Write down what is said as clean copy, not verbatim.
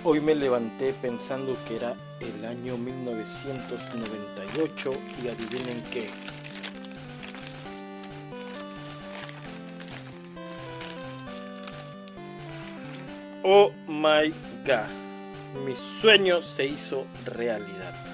Hoy me levanté pensando que era el año 1998 y adivinen qué. Oh my god, mi sueño se hizo realidad.